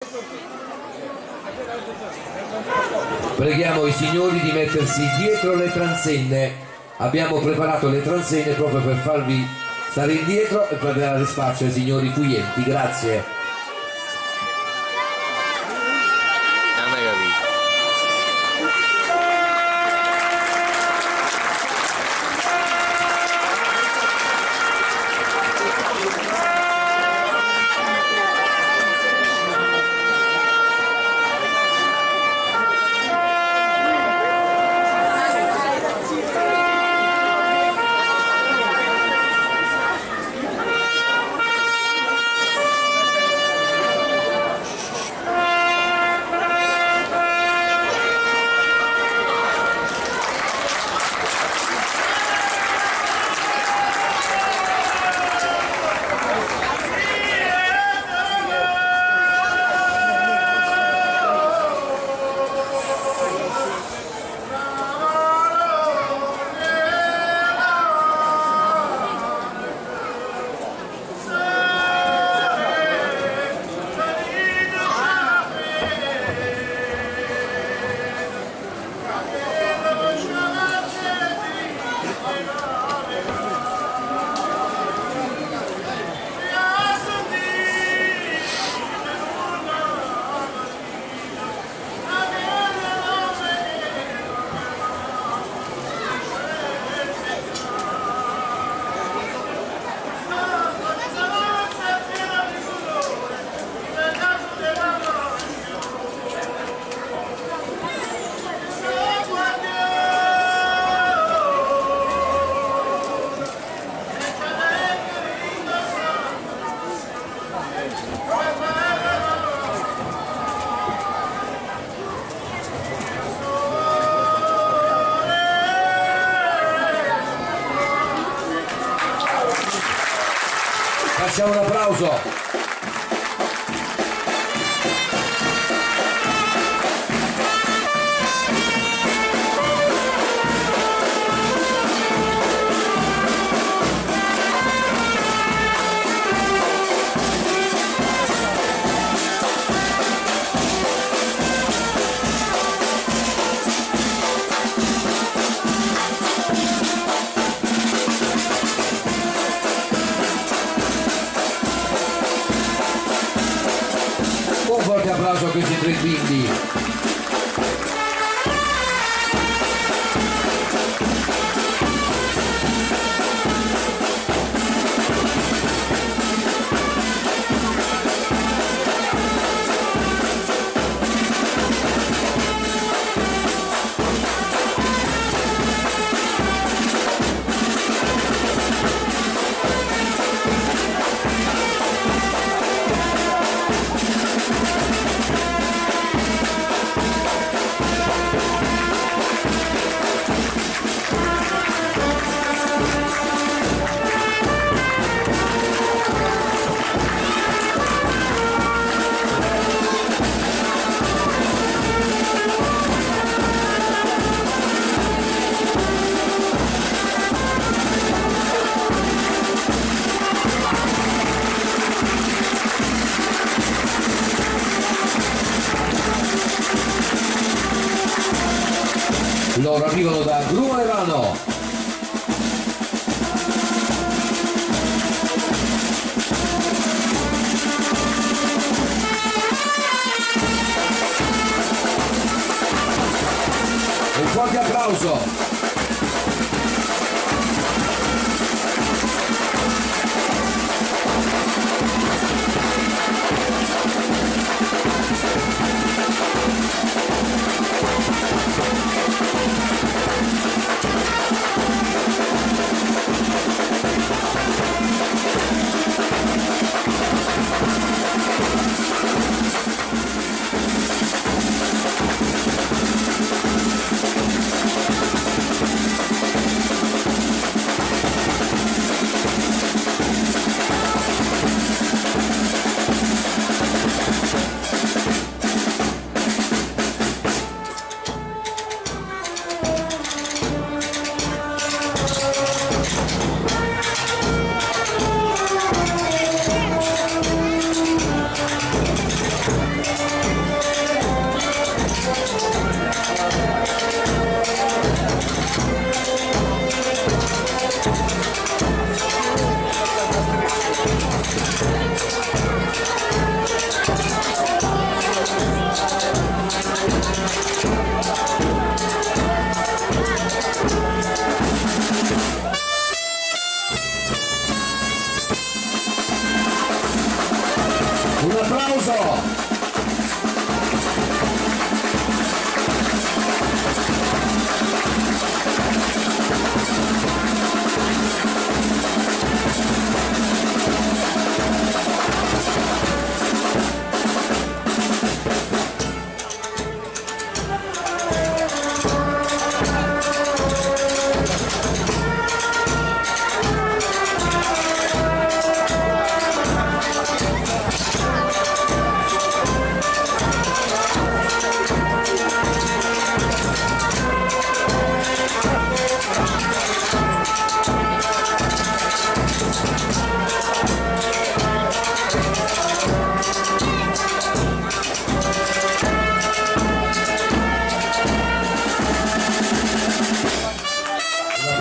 Preghiamo i signori di mettersi dietro le transenne. Abbiamo preparato le transenne proprio per farvi stare indietro e per dare spazio ai signori quieti. Grazie. Facciamo un applauso. Un forte applauso a questi tre bimbi. Loro arrivano da Grumolevano. Un forte applauso.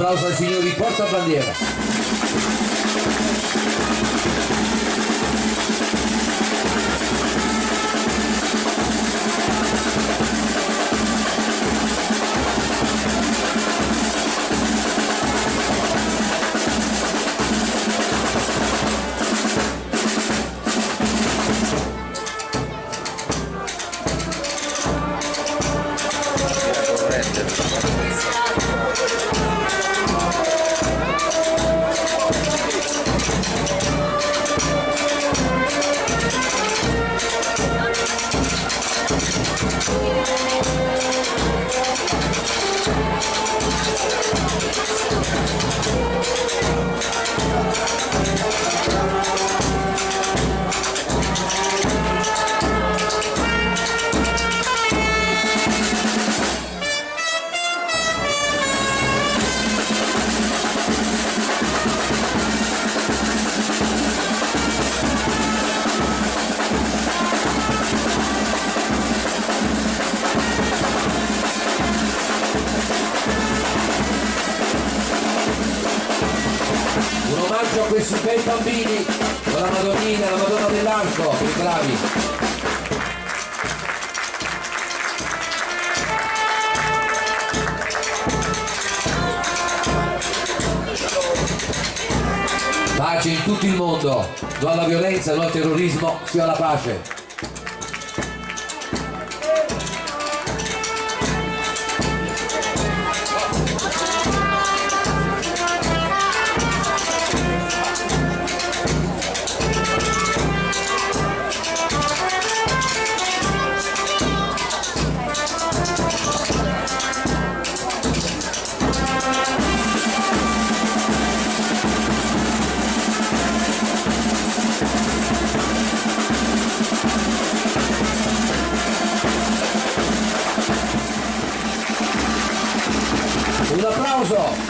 applauso ai signori portabandiera. A questi bei bambini con la Madonnina, la Madonna dell'Arco, che bravi. Pace in tutto il mondo, no alla violenza, no al terrorismo, sì alla pace. Un applauso!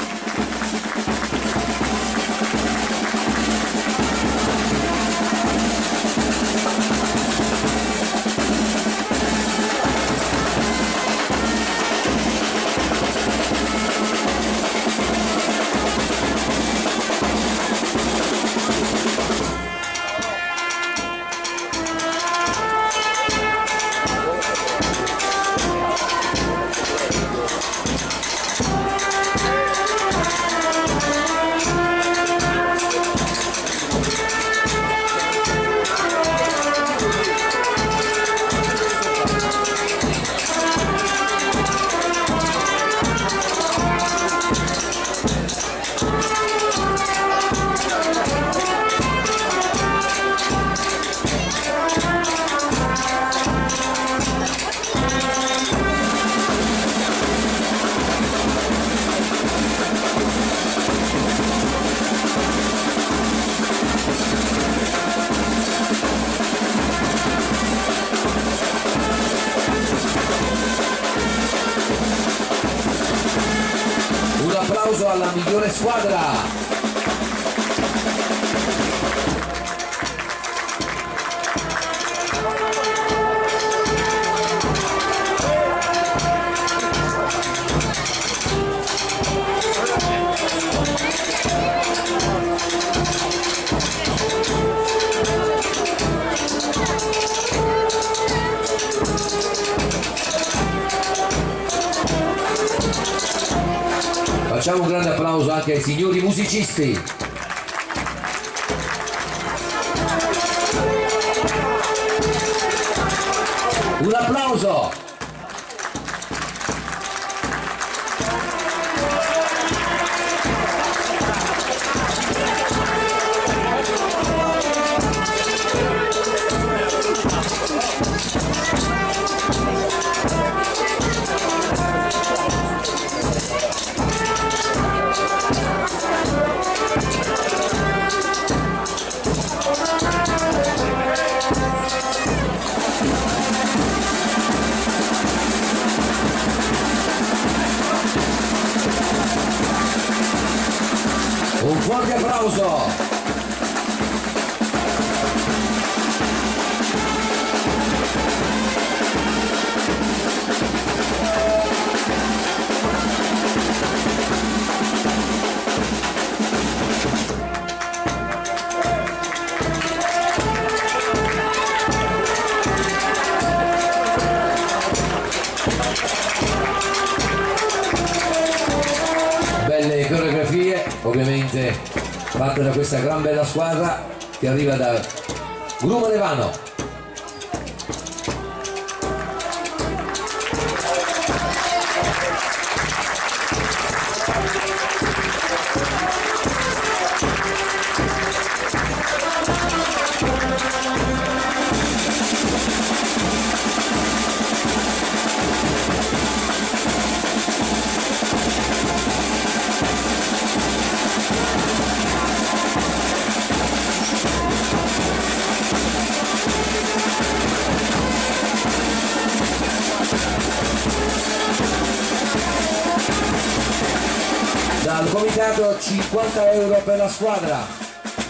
Un applauso alla migliore squadra! Facciamo un grande applauso anche ai signori musicisti. Un applauso! Un forte applauso! ovviamente fatta da questa gran bella squadra che arriva da Grumo Levano. Dal comitato 50 euro per la squadra.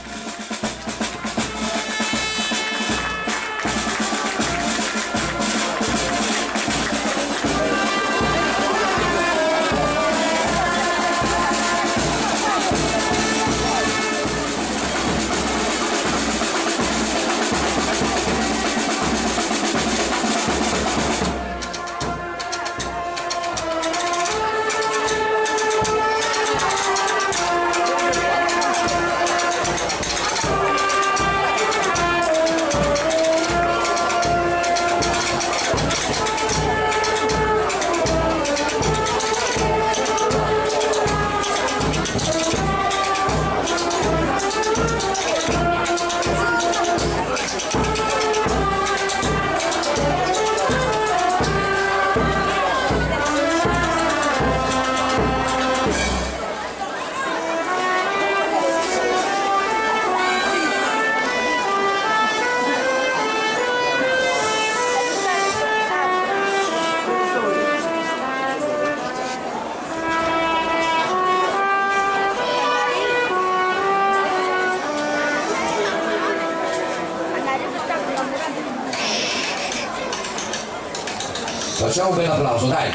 Facciamo un bel applauso, dai!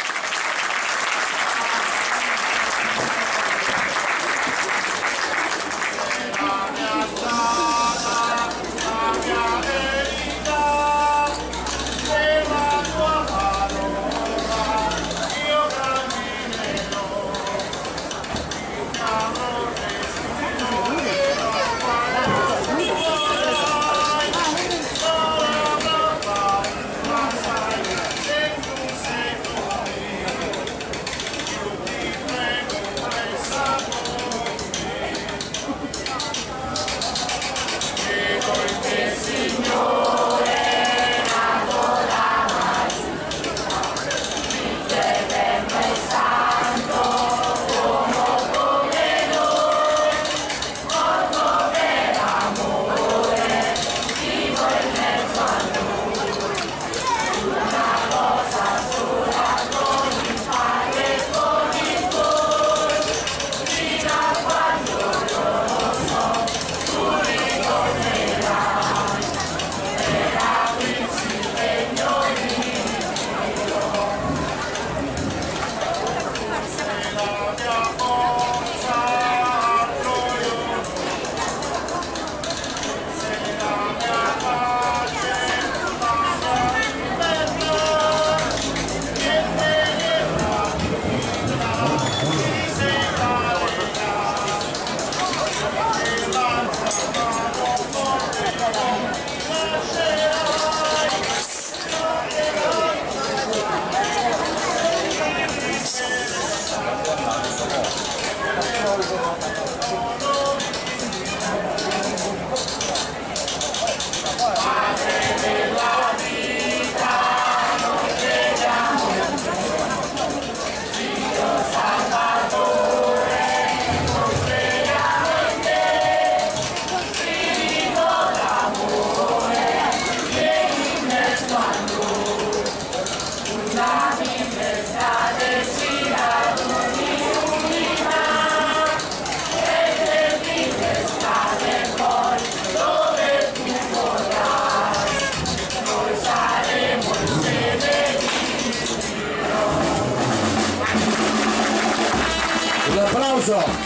Un applauso!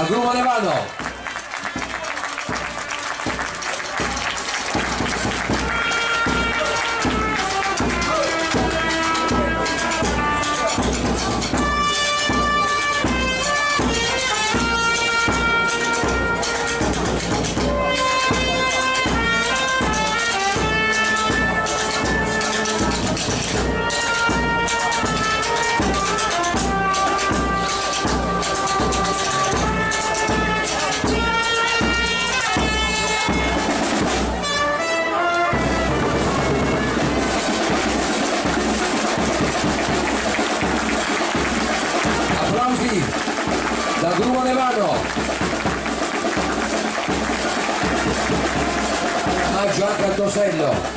da Grumo Nevano. Da Grumo Nevano, Maggio anche al Tosello.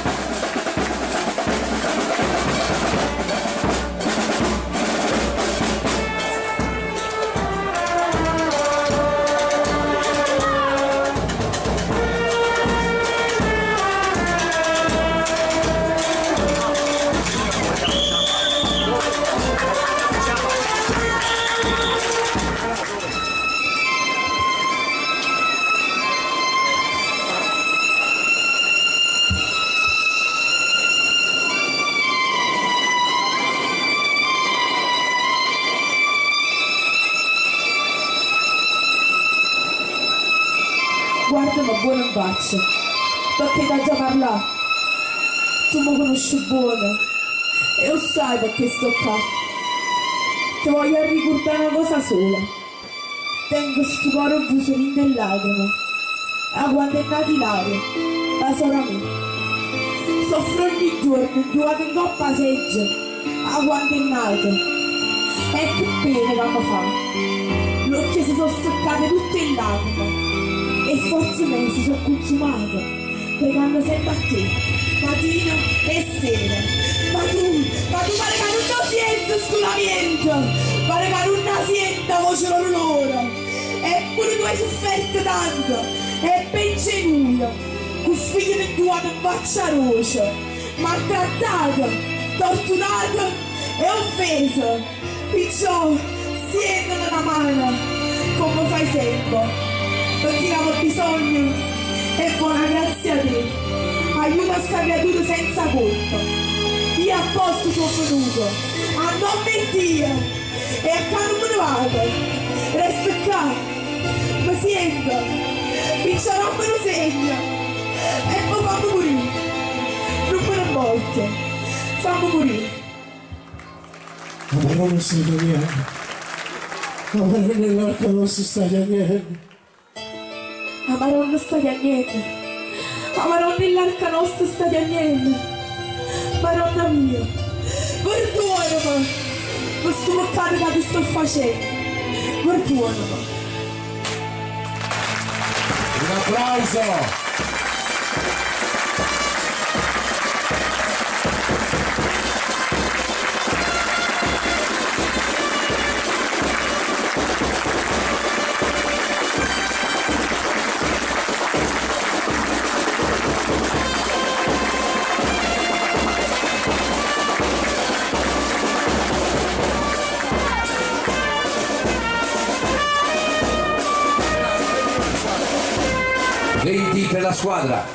Guarda, ma buono un bacio, perché da già parlato, tu mi conosci buono e lo sai perché sto qua. Ti voglio ricordare una cosa sola, tengo sto cuore busolino e lacrime, a quando è nata Ilaria, la sora mia. Soffro ogni giorno, due in coppa seggia, a quando è nata, e che pena che mi fa, le occhie si sono seccate tutte in lacrime. E sforzi miei si sono consumati, pregando sempre a te, mattina e sera. Ma tu pare che non lo senti scolamento, pare che non la senti la voce loro. Eppure tu hai sofferto tanto, e pensi in lui, con figlio di tua in faccia roce, maltrattato, torturato e offeso. Perciò stendere la mano, come fai sempre. Perché avevo bisogno e buona grazia a te, aiuta sta creatura senza colpa. Io a posto sono venuto, a nome di Dio, e a qua non me ne vado, resto qua, mi sento, perciò non me lo segno, e poi fammi morire, non me ne morte, fammi morire. Ma non si italiano, ma nell'arca non si sta niente. Ma non state a niente, ma non nell'arca nostra state a niente, Madonna mia, perdonami per questo peccato che ti sto facendo, perdonami. Un applauso! Per la squadra.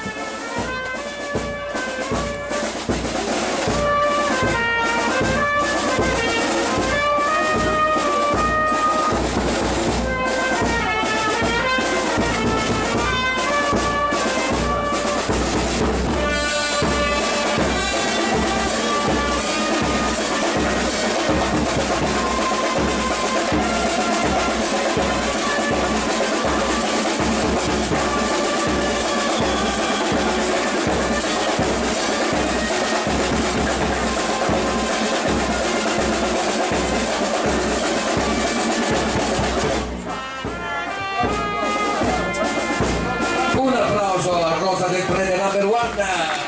Del prete number one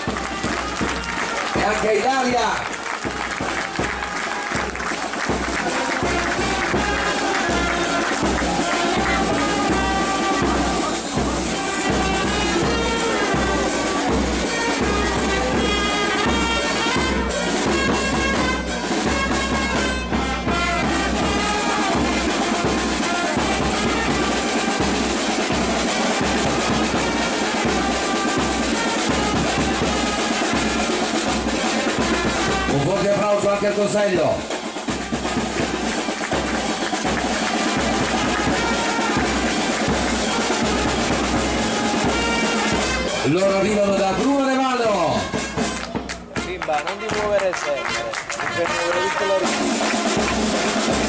e anche Italia. anche al Cosello. Loro arrivano da Grumo Levano. Simba, non ti muovere sempre, ti fai muovere tutto l'orecchio.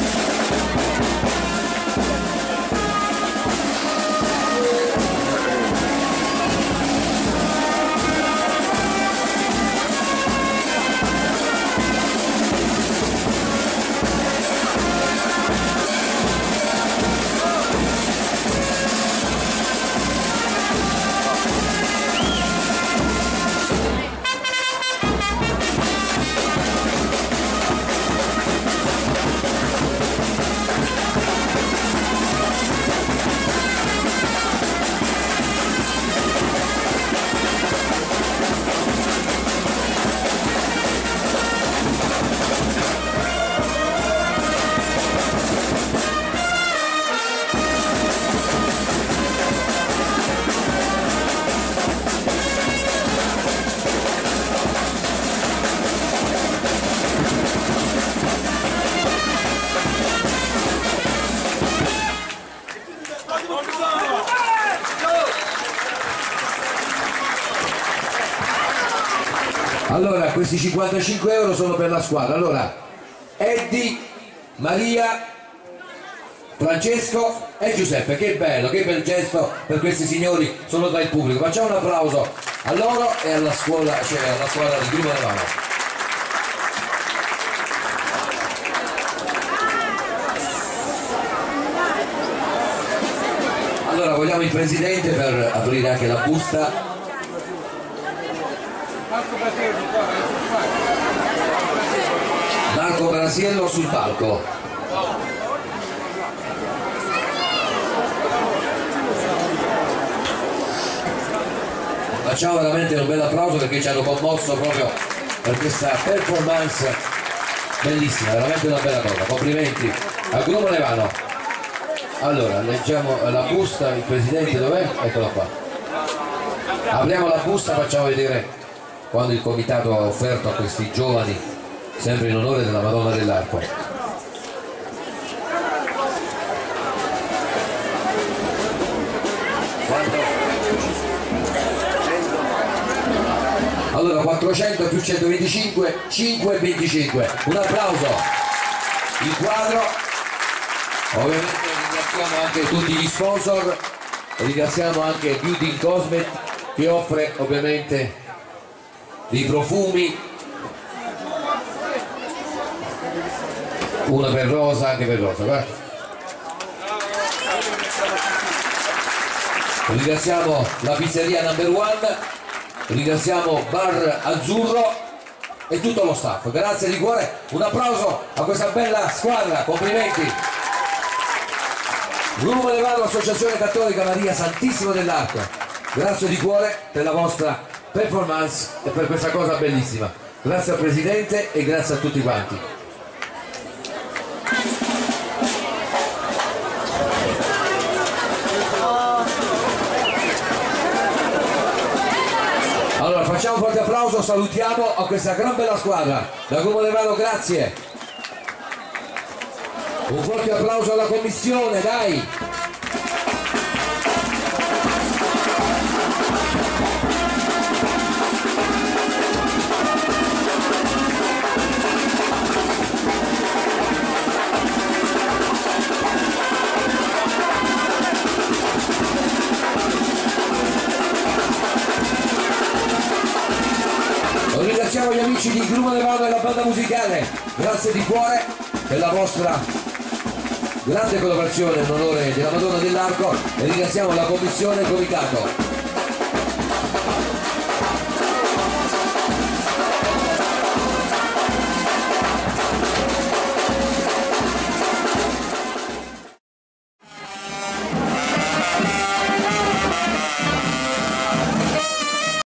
Allora, questi 55 euro sono per la squadra. Allora, Eddie, Maria, Francesco e Giuseppe. Che bello, che bel gesto per questi signori, sono tra il pubblico. Facciamo un applauso a loro e alla scuola, cioè alla squadra di Grumo Levano. Allora, vogliamo il presidente per aprire anche la busta. Marco Brasiello sul palco. Facciamo veramente un bel applauso perché ci hanno commosso proprio per questa performance bellissima, veramente una bella cosa. Complimenti a Grumo Levano. Allora, leggiamo la busta, il presidente dov'è? Eccolo qua. Apriamo la busta, facciamo vedere quando il comitato ha offerto a questi giovani, sempre in onore della Madonna dell'Arco. Allora 400 più 125, 5,25. Un applauso. Il quadro, ovviamente ringraziamo anche tutti gli sponsor, ringraziamo anche Beauty Cosmet che offre ovviamente dei profumi, una per Rosa, anche per Rosa, guarda. Ringraziamo la pizzeria Number One, ringraziamo Bar Azzurro e tutto lo staff, grazie di cuore, un applauso a questa bella squadra, complimenti. Grumo Levano, Associazione Cattolica Maria Santissimo dell'Arco, grazie di cuore per la vostra performance e per questa cosa bellissima. Grazie al Presidente e grazie a tutti quanti. Allora facciamo un forte applauso, salutiamo a questa gran bella squadra da Grumo Levano, grazie. Un forte applauso alla commissione, dai. Ringraziamo gli amici di Grumo Levano e la banda musicale, grazie di cuore per la vostra grande collaborazione in onore della Madonna dell'Arco e ringraziamo la commissione e il comitato.